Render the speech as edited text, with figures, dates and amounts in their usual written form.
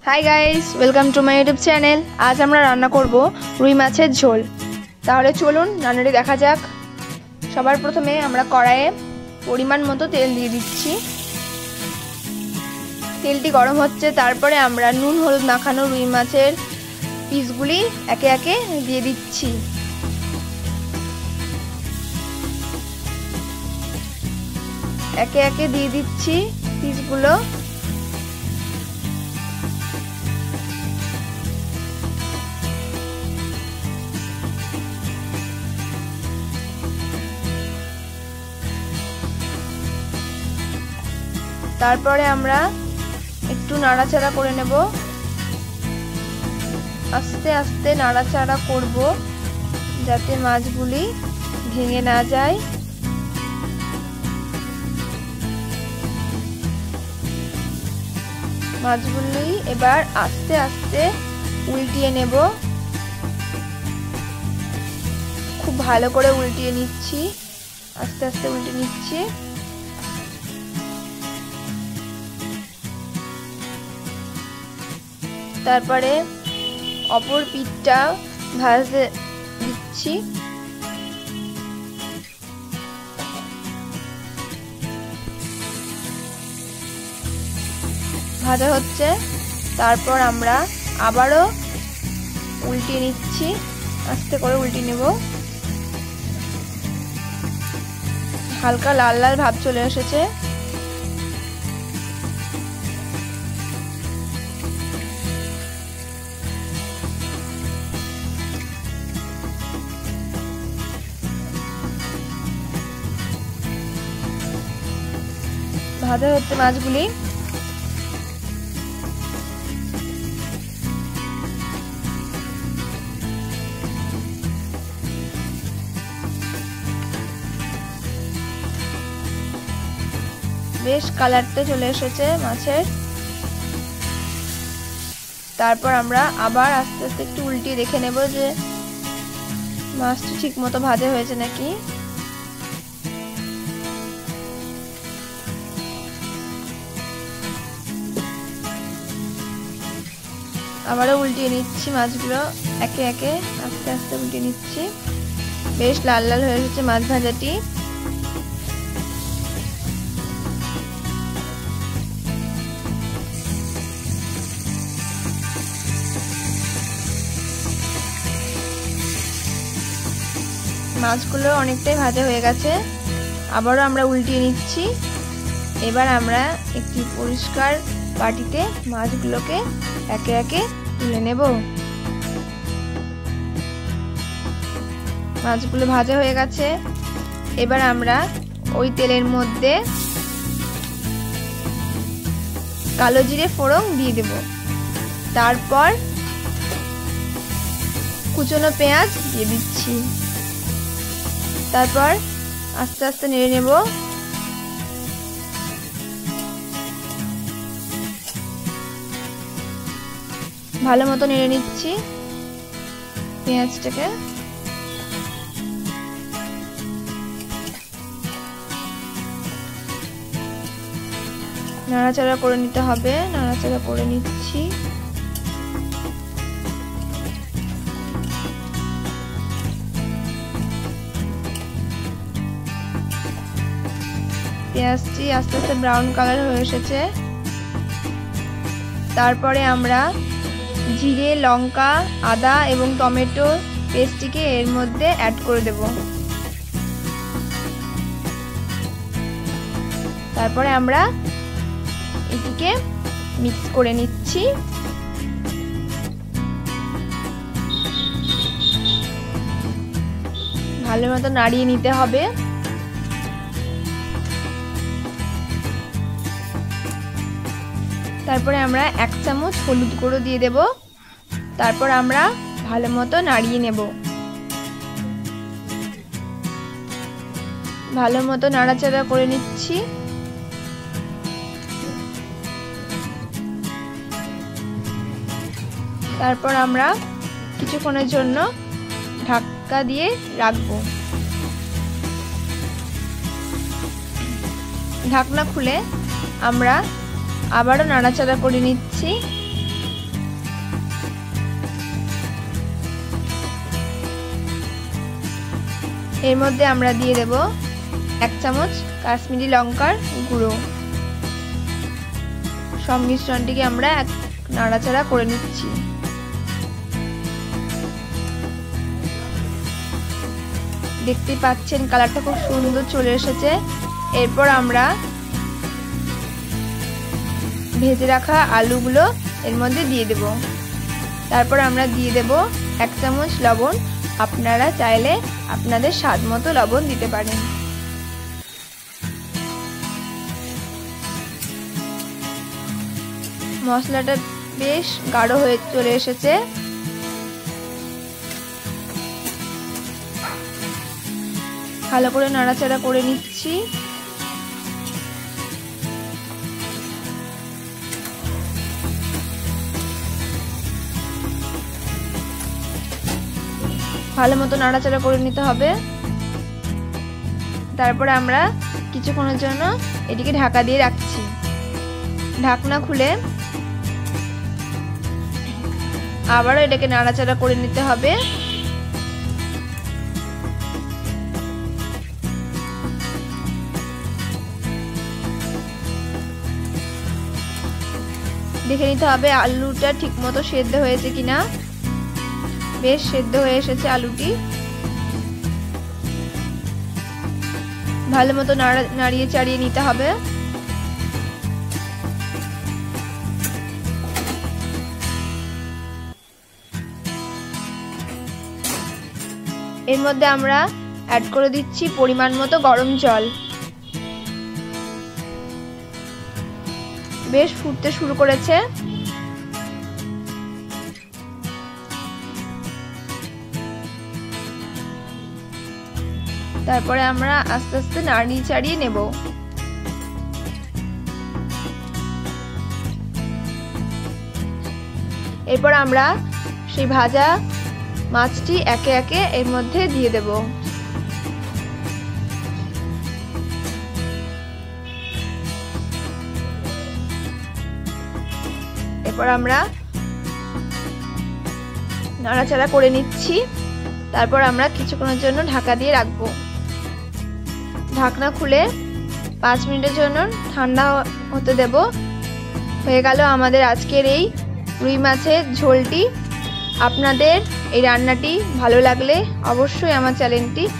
Hi guys, welcome to my YouTube channel. आज আমরা রান্না করব রুই মাছের ঝোল। তাহলে চলুন রান্নাটি দেখা যাক। সবার প্রথমে আমরা কড়াইয়ে পরিমাণ মতো তেল দিয়ে দিচ্ছি। তেলটি গরম হচ্ছে, তারপরে আমরা নুন হলুদ মাখানো রুই মাছের পিসগুলি একে একে দিয়ে দিচ্ছি। একে একে দিয়ে দিচ্ছি পিসগুলো। তারপরে আমরা একটু নাড়াচাড়া করে নেব। আস্তে আস্তে নাড়াচাড়া করব যাতে মাছগুলি ভেঙে না যায়। মাছগুলি এবার আস্তে আস্তে উল্টিয়ে নেব। খুব ভালো করে উল্টিয়ে নিচ্ছি, আস্তে আস্তে উল্টে নিচ্ছি। তারপরে অপর পিঠটা ভাজতে দিচ্ছি। ভাজা হচ্ছে, তারপর আমরা আবারও উল্টিয়ে নিচ্ছি, আস্তে করে উল্টিয়ে নেব। হালকা লাল লাল ভাব চলে এসেছে। ভাজা হচ্ছে মাছগুলি। বেশ কালারটা চলে এসেছে মাছের। তারপর আমরা আবার আস্তে আস্তে একটু উল্টিয়ে দেখে নেব যে মাছটি ঠিক মতো ভাজা হয়েছে নাকি। আবারও উল্টিয়ে নিচ্ছি মাছগুলো একে একে, আস্তে আস্তে উল্টিয়ে নিচ্ছি। বেশ লাল লাল হয়ে এসেছে মাছ ভাজাটি। মাছগুলো অনেকটাই ভাজা হয়ে গেছে, আবারও আমরা উল্টিয়ে নিচ্ছি। এবার আমরা একটি পরিষ্কার বাটিতে মাছগুলোকে একে একে তুলে নেব। মাছগুলো ভাজা হয়ে গেছে, এবার আমরা ওই তেলের মধ্যে কালো জিরে ফোড়ন দিয়ে দেব। তারপর কুচনো পেঁয়াজ দিয়ে দিচ্ছি। তারপর আস্তে আস্তে নেড়ে নেব। ভালো মতো নেড়ে নিচ্ছি পেঁয়াজটাকে। নাড়াচাড়া করে নিতে হবে, নাড়াচাড়া করে নিচ্ছি। পেঁয়াজটি আস্তে আস্তে ব্রাউন কালার হয়ে এসেছে। তারপরে আমরা জিরে, লঙ্কা, আদা এবং টমেটো পেস্টটিকে এর মধ্যে অ্যাড করে দেব। তারপরে আমরা এটিকে মিক্স করে নিচ্ছি। ভালো মতো নাড়িয়ে নিতে হবে। তারপরে আমরা 1 চামচ হলুদ গুঁড়ো দিয়ে দেব। তারপর আমরা ভালো মতো নাড়িয়ে নেব। ভালো মতো নাড়াচাড়া করে নিচ্ছি। তারপর আমরা কিছুক্ষণের জন্য ঢাকা দিয়ে রাখবো। ঢাকনা খুলে আমরা আবারও নাড়াচাড়া করে নিচ্ছি। এর মধ্যে আমরা দিয়ে দেব 1 চামচ কাশ্মীরি লঙ্কার গুঁড়ো। সব মিশ্রণটিকে আমরা নাড়াচাড়া করে নিচ্ছি। দেখতে পাচ্ছেন কালারটা খুব সুন্দর চলে এসেছে। এরপর আমরা ভেজে রাখা আলুগুলো এর মধ্যে দিয়ে দেব। তারপর আমরা দিয়ে দেব 1 চামচ লবণ। আপনারা চাইলে আপনাদের স্বাদ মতো লবণ দিতে পারেন। মশলাটা বেশ গাঢ় হয়ে চলে এসেছে। ভালো করে নাড়াচাড়া করে নিচ্ছি। ভালো মতো নাড়াচাড়া করে নিতে হবে। তারপরে আমরা কিছুক্ষণের জন্য এটিকে ঢাকা দিয়ে রাখছি। ঢাকনা খুলে আবারও এটাকে নাড়াচাড়া করে নিতে হবে। দেখে নিতে হবে আলুটা ঠিকমতো সেদ্ধ হয়েছে কিনা। বেশ সেদ্ধ হয়ে এসেছে আলুটি। ভালো মতো নাড়িয়ে চাড়িয়ে নিতে হবে। এর মধ্যে আমরা অ্যাড করে দিচ্ছি পরিমাণ মতো গরম জল। বেশ ফুটতে শুরু করেছে। তারপরে আমরা আস্তে আস্তে নাড়িয়ে চাড়িয়ে নেব। এরপর আমরা সেই ভাজা মাছটি একে একে এর মধ্যে দিয়ে দেব। এরপর আমরা নাড়াচাড়া করে নিচ্ছি। তারপর আমরা কিছুক্ষণের জন্য ঢাকা দিয়ে রাখবো। ঢাকনা খুলে 5 মিনিটের জন্য ঠান্ডা হতে দেব। হয়ে গেল আমাদের আজকের এই রুই মাছের ঝোলটি। আপনাদের এই রান্নাটি ভালো লাগলে অবশ্যই আমার চ্যানেলটি